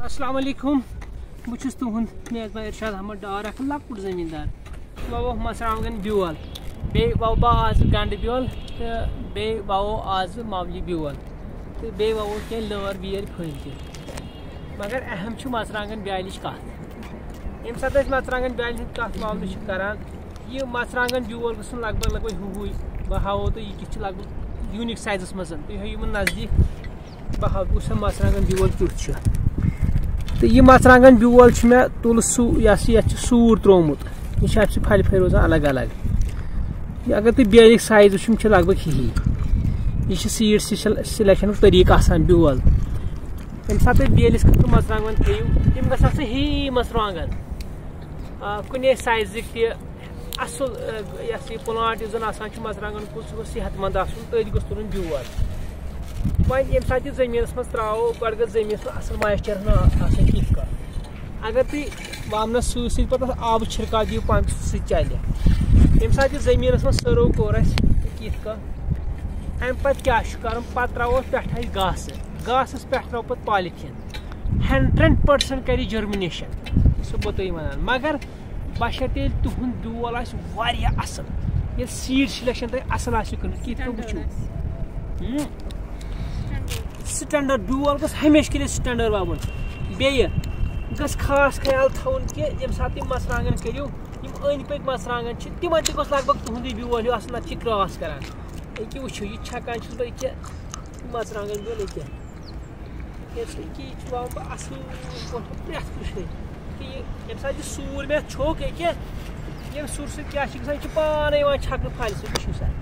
السلام علیکم بہٕ تُہُنٛد میزبان ارشاد احمد ڈار اکھ لۄکُٹ زٔمیٖندار ووٚو مرژٕوانٛگن بیول بیٚیہِ ووٚو بہٕ آز گنڈٕ بیول تہٕ بیٚیہِ ووٚو آز مولی بیول تہٕ بیٚیہِ ووٚو کینٛہہ لٲر ویرِ پھٔلۍ تہِ مگر اہم چھِ مرژٕوانٛگن بیالٕچ کتھ ییٚمہِ ساتہٕ أسۍ مرژٕوانٛگن بیالہِ ہٕنٛدۍ کتھ معاملہٕ چھِ کران یہِ مرژٕوانٛگن بیول گژھُن لگ بگ ہیوٗے بہٕ ہاوو تۄہہِ یہِ کِتھ چھُ لگ بگ یوٗنیٖک سایزس منٛز تُہۍ ہٲیِو یِمن نزدیٖک بہٕ ہاوٕ وٕچھ سا مرژٕوانٛگن بیول کیُتھ چھُ تہٕ یہِ مرژٕوانٛگن بیول چھُ مےٚ تُلہٕ یتھ چھُ سوٗر تروومُت یہِ چھُ اتھ چھِ پھلہِ پھلہِ روزان الگ الگ یہِ اگر تُہۍ بیلٕکۍ سایز وٕچھِو یِم چھِ لگ بگ ہِہی یہِ چھِ سیٖڈ سِلیکشنُک طٔریٖقہٕ آسان بیول ییٚمہِ ساتہٕ تُہۍ بیلِس خٲطرٕ مرژٕوانٛگن تھٲیِو تِم گژھن آسٕنۍ ہِہی مرژٕوانٛگن کُنے سایزٕکۍ تہِ اصل یہِ پٕلانٹ یُس زن آسان چھُ مرژٕوانٛگن کُل سُہ گوٚژھ صحت منٛد آسُن تٔتھۍ گوٚژھ تُلُن بیول وۄنۍ ییٚمہِ ساتہٕ یہِ زٔمیٖنس منٛز ترٛاوو گۄڈٕ گٔژھ زٔمیٖنس منٛز اصل مویسچر آسٕنۍ کینٛہہ کانٛہہ اگر تُہۍ وونس سۭتۍ سۭتۍ پتہٕ آبہٕ چھِرکاو دِیِو پمپہِ سۭتۍ چلہِ ییٚمہِ ساتہٕ یہِ زٔمیٖنس منٛز سٔرو کوٚر اسہِ کینٛہہ کانٛہہ امہِ پتہٕ کیٛاہ چھُ کرُن پتہٕ ترٛاوو أسۍ پٮ۪ٹھٕ اسہِ گاسہٕ گاسس پٮ۪ٹھ ترٛاوو پتہٕ پالِتھیٖن 100% کرِ جٔرمِنیشن سُہ بہٕ تۄہہِ ونان مگر بشرطیٚلہِ ییٚلہِ تُہُنٛد بیول آسہِ واریاہ اصل ییٚلہِ سیٖڈ سِلیکشن تۄہہِ اصل آسہِ کٔرمٕژ کِتھ کٔنۍ وٕچھِو سٹینڈٲرڈ بیول گژھِ ہمیشہِ کٔرِتھ سٹینڈٲرڈ وَوُن بیٚیہِ گژھِ خاص خیال تھاوُن کہِ ییٚمہِ ساتہٕ تُہۍ مرژٕوانٛگن کٔرِو یِم أنٛدۍ پٔکۍ مرژٕوانٛگن چھِ تِمن تہِ گوٚژھ لگ بگ تُہُنٛدُے بیول ہیوٗ آسُن نتہٕ چھِ کراس کران أکیاہ وٕچھِو یہِ چھکان چھُس بہٕ أکیاہ مرژٕوانٛگن بیول أکیاہ یہِ چھُ وَوُن بہٕ اصل پٲٹھۍ پرٛٮ۪تھ کُنہِ جایہِ کہِ ییٚمہِ ساتہٕ یہِ سوٗر مےٚ چھوٚک أکیاہ ییٚمہِ سوٗرٕ سۭتۍ کیٛاہ چھُ گژھان یہِ چھُ پانے یِوان چھکنہٕ پھلہِ سۭتۍ وٕچھِو سا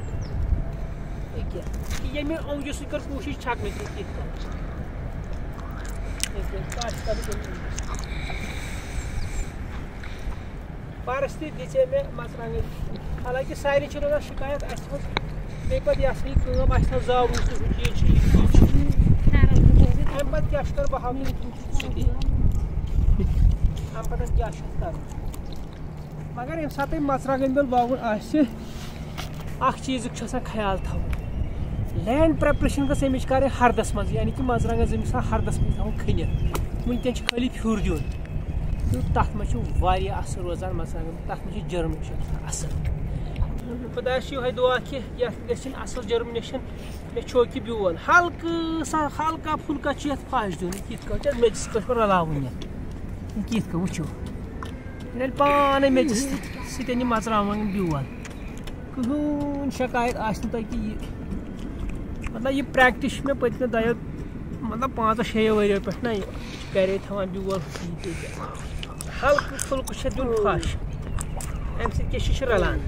أکیاہ ییٚمہِ اوٚنٛگجہِ سۭتۍ کٔر کوٗشش چھکنٕچ کِتھ کٔنۍ پرس تہِ دِژے مےٚ مرژٕوانٛگن حالانکہِ سارنٕے چھِ روزان شِکایت اسہِ تھوٚو بیٚیہِ پتہٕ یہِ ہسا یہِ کٲم اسہِ تھوٚو زاوُن تہٕ ہُہ چیٖز چھُ امہِ پتہٕ کیٛاہ چھُ کرُن بہٕ ہاوٕ سیٚودُے امہِ پتہٕ کیٛاہ چھُ کرُن مگر ییٚمہِ ساتہٕ تۄہہِ مرژٕوانٛگن بیول وَوُن آسہِ اکھ چیٖزُک چھُ آسان خیال تھاوُن لینڈ پریپریشن گٔژھ أمِچ کرٕنۍ ہردس منٛز یعنی کہِ مرژٕوانٛگن زٔمیٖن چھِ آسان ہردس منٛز تھاوُن کھٔنِتھ وٕنکیٚن چھُ خٲلی پھیُر دیُن تہٕ تتھ منٛز چھُ واریاہ اصل روزان مرژٕوانٛگن تتھ منٛز چھِ جٔرمِنیشن اصل خۄدایس چھُ یِہوے دُعا کہِ یتھ گژھِنۍ اصل جٔرمِنیشن مےٚ چھوٚک یہِ بیول ہلکہٕ سا ہلکا پھُلکا چھُ یتھ پھش دیُن کِتھ کٲٹھۍ میٚژِ سۭتۍ پٲٹھۍ رلاوُن یہِ کِتھ کٔنۍ وٕچھِو یہِ رلہِ پانے میٚژِ سۭتۍ یہِ مرژٕوانٛگن بیول کٕہۭنۍ شکایت آسہِ نہٕ تۄہہِ کہِ یہِ مطلب یہِ پریکٹِس چھِ مےٚ پٔتمہِ دۄیو مطلب 5-6 ؤرۍیو پٮ۪ٹھ نہ یہِ گرے تھاوان بیول ہلکہٕ پھُلکہٕ چھِ دیُن پھش امہِ سۭتۍ کیٛاہ چھِ رلان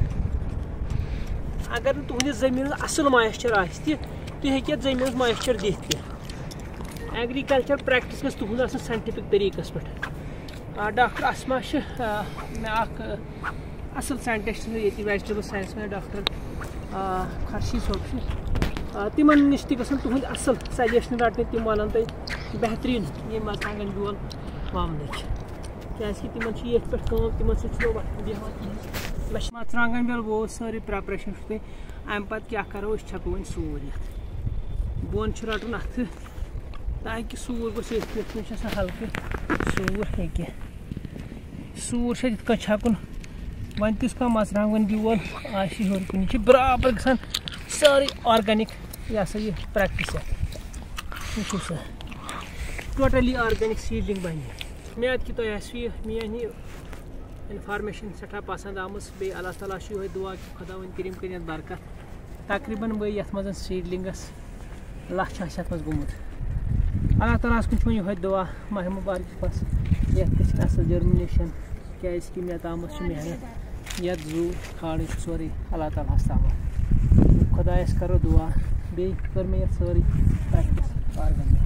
اگر نہٕ تُہنٛدِس زٔمیٖنس اصل مویسچر آسہِ تہِ تُہۍ ہیٚکِو یتھ زٔمیٖنس مویسچر دِتھ تہِ ایگرِکلچر پریکٹِس گژھِ تُہنٛز آسٕنۍ ساینٹِفِک طٔریٖقس پٮ۪ٹھ ڈاکٹر اسما چھِ مےٚ اکھ اصل ساینٹِسٹ ییٚتہِ ویجٹیبل ساینس میں ڈاکٹر خرشی صٲب چھِ تِمن نِش تہِ گژھن تُہنٛدۍ اصل سجشن رٹنہِ تِم ونن تۄہہِ بہتریٖن یہِ مرژٕوانٛگن بیول وونٕچ کیٛازِ کہِ تِمن چھِ ییٚتھۍ پٮ۪ٹھ کٲم تِمن سۭتۍ چھُنہٕ وقت بیٚہوان کِہیٖنۍ مےٚ چھِ مرژٕوانٛگن بیول ووٚو سٲرٕے پریپریشن چھُ تۄہہِ امہِ پتہٕ کیٛاہ کرو أسۍ چھکو وۄنۍ سوٗر یتھ بۄن چھُ رٹُن اتھٕ تاکہِ سوٗر گوٚژھ یتھ کٔنۍ چھُ آسان ہلکہٕ سوٗر ہیٚکہِ سوٗر چھُ یِتھ کٔنۍ چھکُن وۄنۍ تِژھ کانٛہہ مرژٕوانٛگن بیول آسہِ ہیوٚر کُن یہِ چھِ برابر گژھان سٲرٕے آرگینِک یہِ ہسا یہِ پریکٹِس یتھ وٕچھِو سا ٹوٹلی آرگینِک سیٖڈلِنٛگ بنہِ مےٚ کہِ تۄہہِ آسوٕ یہِ میٲنۍ یہِ انفارمیشن سٮ۪ٹھاہ پسنٛد آمٕژ بیٚیہِ اللہ تعالیٰ چھُ یِہوے دُعا کہِ خۄدا وۄنۍ کٔرِنۍ کٔرِنۍ یتھ برکت تقریٖبن گٔے یتھ منٛز سیٖڈلِنٛگس 1 لچھ آسہِ یتھ منٛز گوٚمُت اللہ تعالیٰ ہس کُن چھُ وۄنۍ یِہوے دُعا ماہِ مُبارکہِ پس یتھ گژھِ اصل جٔرمِنیشن کیٛازِ کہِ مےٚ تامَتھ چھُ محنت یتھ زُو کھالٕنۍ چھُ سورُے اللہ تعالیٰ ہس تامَتھ خۄدایس کرو دُعا بیٚیہِ کٔر مےٚ یتھ سٲرٕے پریکٹِس آرگینِک